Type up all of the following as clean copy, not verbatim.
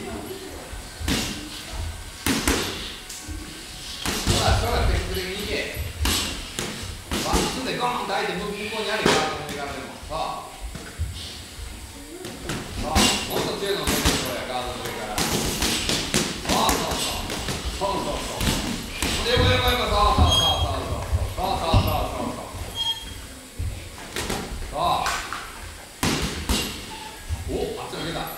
積極的にいけ。ワンツーでゴーンと相手向こうにあるからと思っていかれても。さあ。さあ、もっと強いのを出てこれ、ガードの上から。そうそうそう。そうそうそう。横横横、そうそうそうそうそう。そうそうそうそうそう。さあ。お、あっち抜けた。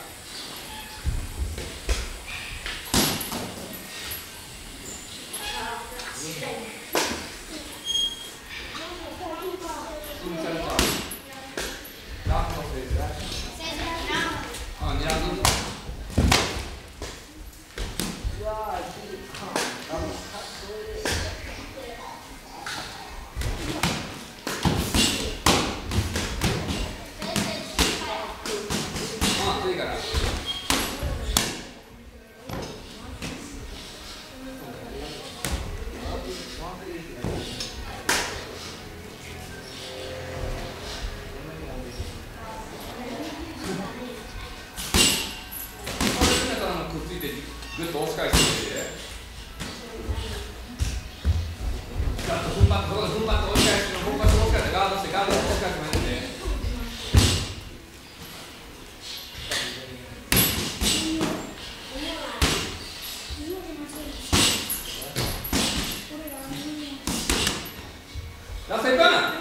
ぐっと押し返してみて。ガッと踏ん張って、ここで踏ん張って押し返して、踏ん張って押し返して、ガードして、ガードして押し返してもいいんで。ラスト1分。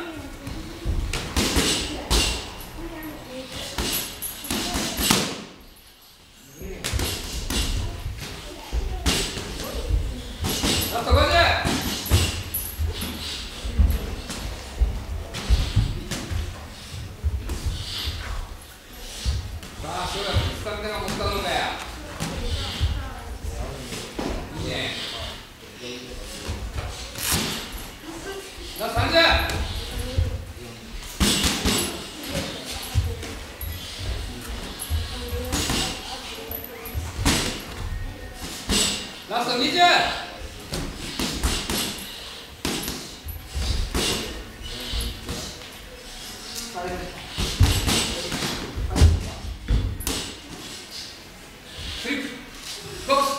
ラスト50。さあ、翔也君、スタミナが持ったのかよ。いいね。ラスト30。ラスト20。スイップボックス